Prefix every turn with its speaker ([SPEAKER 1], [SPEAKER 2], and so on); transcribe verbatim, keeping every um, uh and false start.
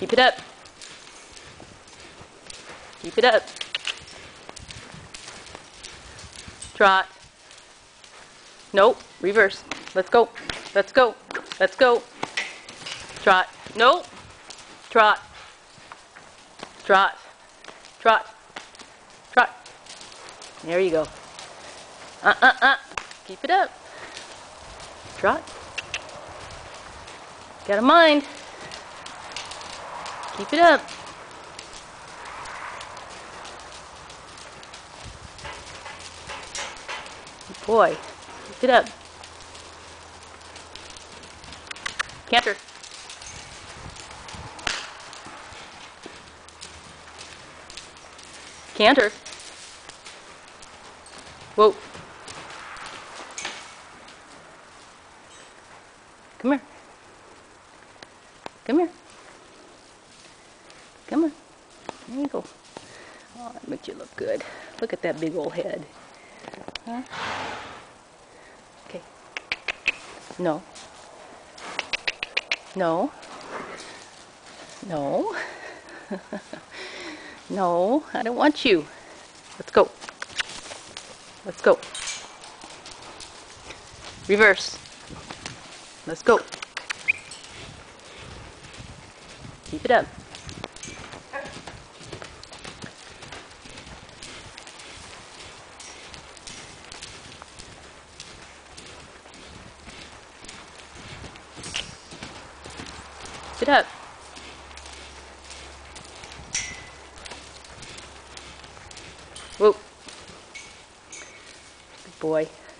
[SPEAKER 1] Keep it up. Keep it up. Trot. Nope. Reverse. Let's go. Let's go. Let's go. Trot. Nope. Trot. Trot. Trot. Trot. There you go. Uh, uh, uh. Keep it up. Trot. Got a mind. Keep it up. Good boy. Keep it up. Canter. Canter. Whoa. Come here. Come here. Come on. There you go. Oh, that makes you look good. Look at that big old head. Huh? Okay. No. No. No. No, I don't want you. Let's go. Let's go. Reverse. Let's go. Keep it up. Keep it up. Whoa. Good boy.